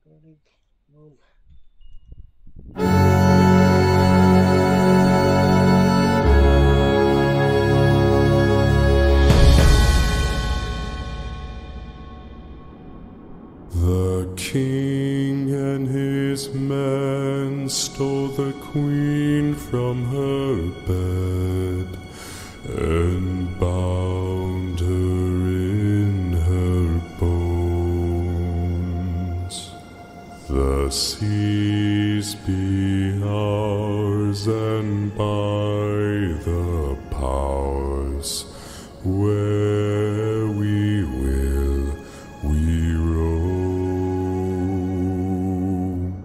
Running. Move. The king and his men stole the queen from her bed and bound her in her bones. The seas be ours, and by the powers where we will we roam.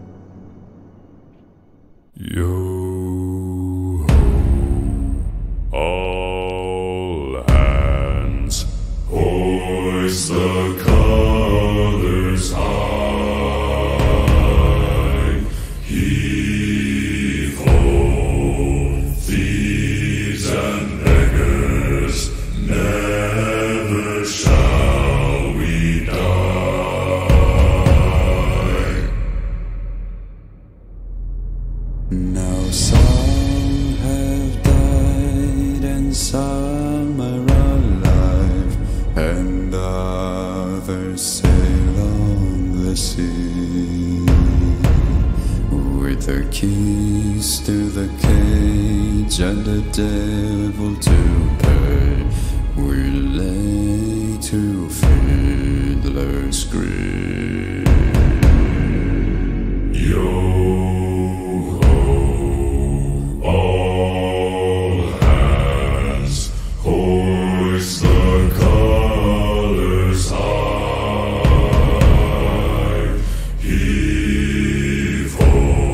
Yo ho, all hands, hoist the colors high. Heave ho, thieves and beggars, never shall we die. Now some have died and some are alive, and others sail on the sea with the keys to the cage and the devil to pay. We lay to fiddler's grave. Yo ho, all hands, hoist the colors high. Heave ho,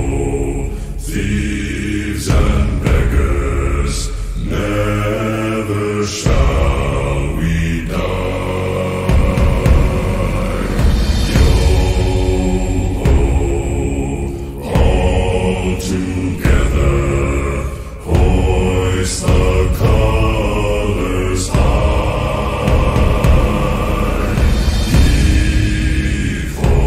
thieves and beggars, never shall we die. Yo ho, all together, hoist the colors high. Heave ho,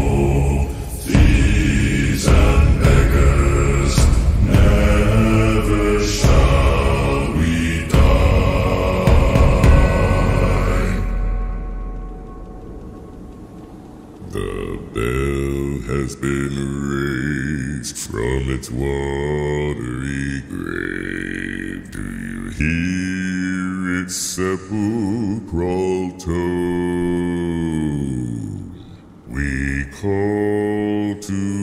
thieves and beggars, never shall we die. The bell has been raised from its watery grave. Do you hear its sepulchral tone? We call to